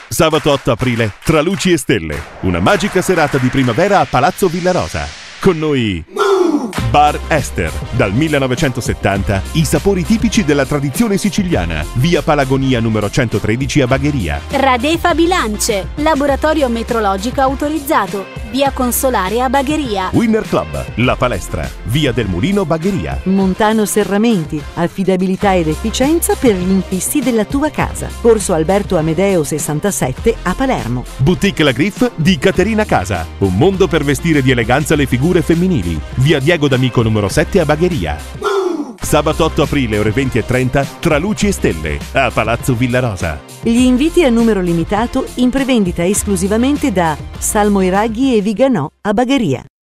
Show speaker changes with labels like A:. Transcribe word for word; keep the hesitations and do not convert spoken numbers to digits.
A: Sabato otto aprile, tra luci e stelle, una magica serata di primavera a Palazzo Villarosa. Con noi Bar Ester, dal millenovecentosettanta, i sapori tipici della tradizione siciliana. Via Palagonia numero centotredici a Bagheria.
B: Radefa Bilance, laboratorio metrologico autorizzato. Via Consolare a Bagheria.
A: Winner Club, la palestra, via del Mulino Bagheria.
C: Montano Serramenti, affidabilità ed efficienza per gli infissi della tua casa. Corso Alberto Amedeo sessantasette a Palermo.
A: Boutique La Griffe di Caterina Casa, un mondo per vestire di eleganza le figure femminili. Via Diego D'Amico numero sette a Bagheria. Sabato otto aprile, ore venti e trenta, tra luci e stelle, a Palazzo Villarosa.
C: Gli inviti a numero limitato in prevendita esclusivamente da Salmo Iraghi e Viganò a Bagheria.